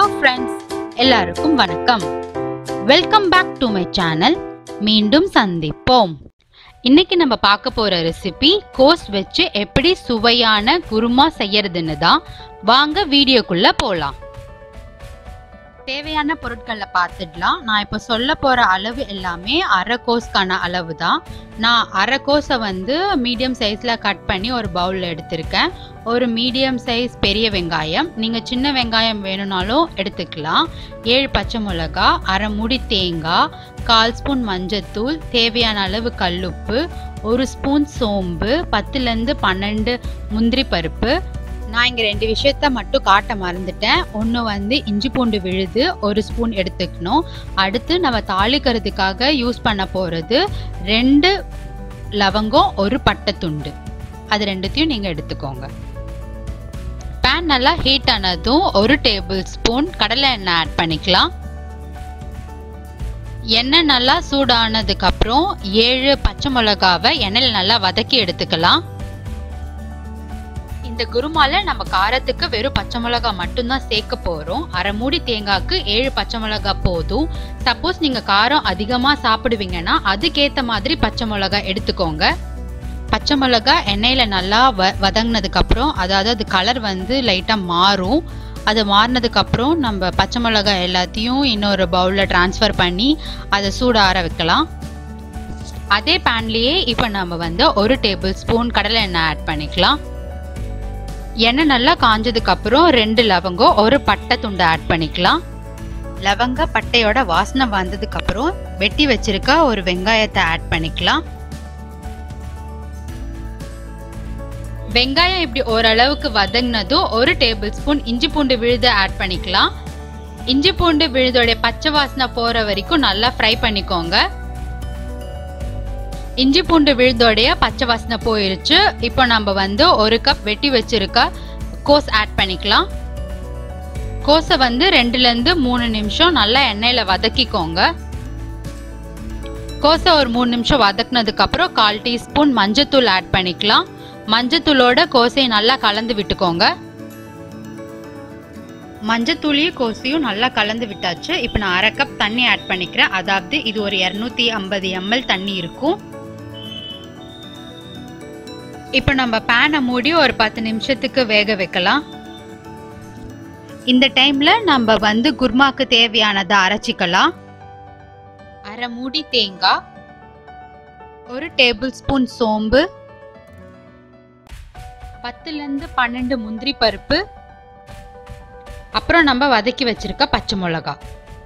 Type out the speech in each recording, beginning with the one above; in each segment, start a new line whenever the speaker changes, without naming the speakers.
Hello friends, எல்லாருக்கும் வணக்கம். Welcome back to my channel. மீண்டும் சந்திப்போம். இன்னைக்கு நம்ம பார்க்க போற ரெசிபி கோஸ் வச்சு எப்படி சுவையான குருமா செய்யறதுன்னு தான். வாங்க வீடியோக்குள்ள போலாம். தேவையான பொருட்களை பார்த்துடலாம். நான் இப்போ சொல்ல போற அளவு எல்லாமே அரை கோஸ்க்கான அளவு தான். நான் அரை கோஸை மீடியம் சைஸ்ல கட் பண்ணி ஒரு பவுல்ல எடுத்திருக்கேன். ஒரு மீடியம் சைஸ் பெரிய வெங்காயம், நீங்க சின்ன வெங்காயம் வேணும்னாலும் எடுத்துக்கலாம். 7 பச்சை மிளகாய், அரை மூடி தேங்காய், 1/4 ஸ்பூன் மஞ்சத்தூள், தேவையான அளவு கல்லுப்பு, 1 ஸ்பூன் சோம்பு, 10லேருந்து 12 முந்திரி பருப்பு. நான் இங்கே 2 விஷயத்த மட்டும் காட்ட மறந்துட்டேன். ஒன்று இஞ்சி பூண்டு விழுது 1 ஸ்பூன் எடுத்துக்கணும். அடுத்து நம்ம தாளிக்கிறதுக்காக யூஸ் பண்ண போகிறது 2 லவங்கம், 1 பட்டை துண்டு. அது ரெண்டுத்தையும் நீங்கள் எடுத்துக்கோங்க. பேன் நல்லா ஹீட் ஆனதும் 1 டேபிள் ஸ்பூன் கடலை எண்ணெய் ஆட் பண்ணிக்கலாம். எண்ணெய் நல்லா சூடானதுக்கப்புறம் 7 பச்சை மிளகாவை எண்ணெயில் நல்லா வதக்கி எடுத்துக்கலாம். இந்த குருமால நம்ம காரத்துக்கு வெறும் பச்சை மிளகாய் மட்டும்தான் சேர்க்க போறோம். அரை மூடி தேங்காய்க்கு 7 பச்சை மிளகாய் போதும். சப்போஸ் நீங்க காரம் அதிகமா சாப்பிடுவீங்கன்னா அதுக்கேத்த மாதிரி பச்சை மிளகாய் எடுத்துக்கோங்க. பச்சை மிளகாய் எண்ணெயில நல்லா வதங்கினதுக்கு அப்புறம், அதாவது அது கலர் லைட்டா மாறும். அது மாறினதுக்கு அப்புறம் நம்ம பச்சை மிளகாய் எல்லாத்தையும் இன்னொரு பவுல்ல டிரான்ஸ்ஃபர் பண்ணி அதை சூட ஆற வைக்கலாம். அதே பேன்லயே இப்போ நம்ம 1 டேபிள் ஸ்பூன் கடலை எண்ணெய் ஆட் பண்ணிக்கலாம். எண்ணெய் நல்லா காஞ்சதுக்கு அப்புறம் 2 லவங்கம், 1 பட்டை துண்டை ஆட் பண்ணிக்கலாம். லவங்க பட்டையோட வாசனை வந்ததுக்கு அப்புறம் வெட்டி வச்சிருக்க ஒரு வெங்காயத்தை ஆட் பண்ணிக்கலாம். வெங்காயம் இப்படி ஓரளவுக்கு வதங்கினதும் 1 டேபிள் ஸ்பூன் இஞ்சி பூண்டு விழுதை ஆட் பண்ணிக்கலாம். இஞ்சி பூண்டு விழுதோட பச்சை வாசனை போற வரைக்கும் நல்லா ஃப்ரை பண்ணிக்கோங்க. இஞ்சி பூண்டு விழுதோடைய பச்சை வாசனை போயிருச்சு. இப்போ நம்ம 1 கப் வெட்டி வச்சிருக்க கோஸ் ஆட் பண்ணிக்கலாம். கோஸை 2லேருந்து 3 நிமிஷம் நல்லா எண்ணெயில வதக்கிக்கோங்க. கோஸை ஒரு 3 நிமிஷம் வதக்குனதுக்கு அப்புறம் 1/4 டீஸ்பூன் மஞ்சத்தூள் ஆட் பண்ணிக்கலாம். மஞ்சத்தூளோட கோஸை நல்லா கலந்து விட்டுக்கோங்க. மஞ்சத்தூளையும் கோஸையும் நல்லா கலந்து விட்டாச்சு. இப்போ நான் அரை கப் தண்ணி ஆட் பண்ணிக்கிறேன். அதாவது இது ஒரு 250 ml தண்ணி இருக்கும். இப்போ நம்ம பேனை மூடி ஒரு 10 நிமிஷத்துக்கு வேக வைக்கலாம். இந்த டைம்ல நம்ம குருமாக்கு தேவையானதை அரைச்சிக்கலாம். அரை மூடி தேங்காய், 1 டேபிள் ஸ்பூன் சோம்பு, 10லேருந்து 12 முந்திரி பருப்பு, அப்புறம் நம்ம வதக்கி வச்சிருக்க பச்சை மிளகாய்.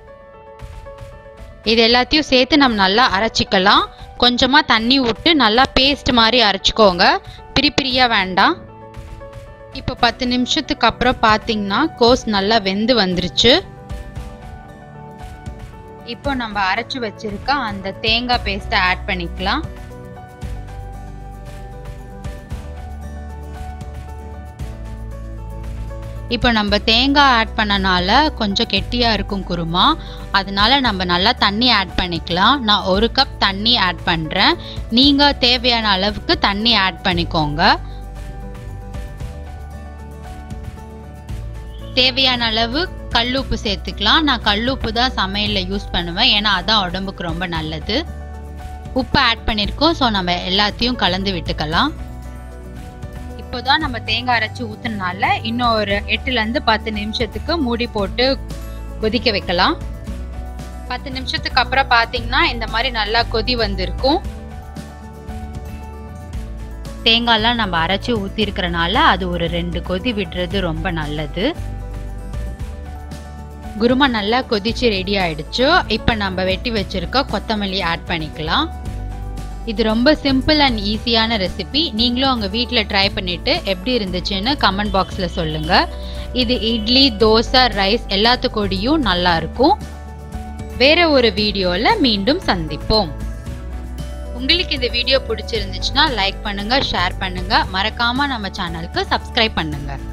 இது எல்லாத்தையும் சேர்த்து நம்ம நல்லா அரைச்சிக்கலாம். கொஞ்சமா தண்ணி விட்டு நல்லா பேஸ்ட் மாதிரி அரைச்சிக்கோங்க. பிரிப்பிரியா வேண்டாம். இப்போ 10 நிமிஷத்துக்கு அப்புறம் பார்த்தீங்கன்னா கோஸ் நல்லா வெந்து வந்துருச்சு. இப்போ நம்ம அரைச்சு வச்சிருக்க அந்த தேங்காய் பேஸ்ட்டை ஆட் பண்ணிக்கலாம். இப்போ நம்ம தேங்காய் ஆட் பண்ணனால கொஞ்சம் கெட்டியாக இருக்கும் குருமா. அதனால நம்ம நல்லா தண்ணி ஆட் பண்ணிக்கலாம். நான் 1 கப் தண்ணி ஆட் பண்ணுறேன். நீங்கள் தேவையான அளவுக்கு தண்ணி ஆட் பண்ணிக்கோங்க. தேவையான அளவு கல்லுப்பு சேர்த்துக்கலாம். நான் கல்லுப்பு தான் சமையலில் யூஸ் பண்ணுவேன், ஏன்னா அதான் உடம்புக்கு ரொம்ப நல்லது. உப்பு ஆட் பண்ணியிருக்கோம். ஸோ நம்ம எல்லாத்தையும் கலந்து விட்டுக்கலாம். இப்போதான் நம்ம தேங்காய் அரைச்சி ஊத்துனால இன்னும் ஒரு 8லேருந்து 10 நிமிஷத்துக்கு மூடி போட்டு கொதிக்க வைக்கலாம். 10 நிமிஷத்துக்கு அப்புறம் பார்த்தீங்கன்னா இந்த மாதிரி நல்லா கொதி வந்திருக்கும். தேங்காய்லாம் நம்ம அரைச்சி ஊத்தி இருக்கிறனால அது ஒரு 2 கொதி விடுறது ரொம்ப நல்லது. குருமா நல்லா கொதிச்சு ரெடி ஆயிடுச்சு. இப்போ நம்ம வெட்டி வச்சிருக்க கொத்தமல்லி ஆட் பண்ணிக்கலாம். இது ரொம்ப சிம்பிள் அண்ட் ஈஸியான ரெசிபி. நீங்களும் உங்கள் வீட்டில் ட்ரை பண்ணிவிட்டு எப்படி இருந்துச்சுன்னு கமெண்ட் பாக்ஸில் சொல்லுங்கள். இது இட்லி, தோசை, ரைஸ் எல்லாத்துக்கூடயும் நல்லா இருக்கும். வேற ஒரு வீடியோவில் மீண்டும் சந்திப்போம். உங்களுக்கு இந்த வீடியோ பிடிச்சிருந்துச்சுன்னா லைக் பண்ணுங்கள், ஷேர் பண்ணுங்கள். மறக்காமல் நம்ம சேனலுக்கு சப்ஸ்கிரைப் பண்ணுங்கள்.